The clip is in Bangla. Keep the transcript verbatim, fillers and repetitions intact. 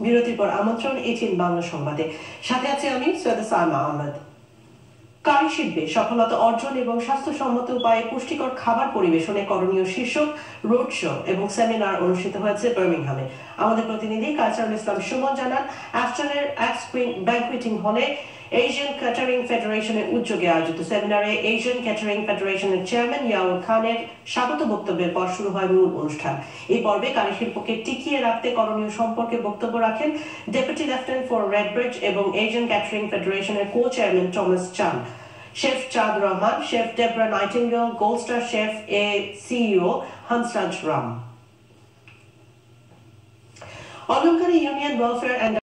বিরতির পর আমন্ত্রণ এটিএন বাংলা সংবাদে। সাথে আছে আমি সৈয়দা সাইমা আহমেদ। কারি শিল্পে সফলতা অর্জন এবং স্বাস্থ্যসম্মত উপায়ে পুষ্টিকর খাবার পরিবেশনে করণীয় শীর্ষক রোড শো এবং সেমিনার অনুষ্ঠিত হয়েছে বার্মিংহামে। আমাদের প্রতিনিধি কায়সারুল ইসলাম সুমন জানান, অ্যাস্টনের এক্সপ্রিং ব্যাংকুয়েটিং হলে এশিয়ান ক্যাটারিং ফেডারেশনের উদ্যোগে আয়োজিত সেমিনারে এশিয়ান ক্যাটারিং ফেডারেশনের চেয়ারম্যান ইয়াউল খানের স্বাগত বক্তব্যের পর শুরু হয় মূল অনুষ্ঠান। এই পর্বে কারি শিল্পকে টিকিয়ে রাখতে করণীয় সম্পর্কে বক্তব্য রাখেন ডেপুটি লেফটেন্যান্ট ফর রেডব্রিজ এবং এশিয়ান ক্যাটারিং ফেডারেশনের co chairman Thomas Chan, chef Chand Rahman, chef Debra Nightingale, gold star chef এ সিইও হংসরাজ রাম। অলঙ্কারী ইউনিয়ন ওয়েলফেয়ার অ্যান্ড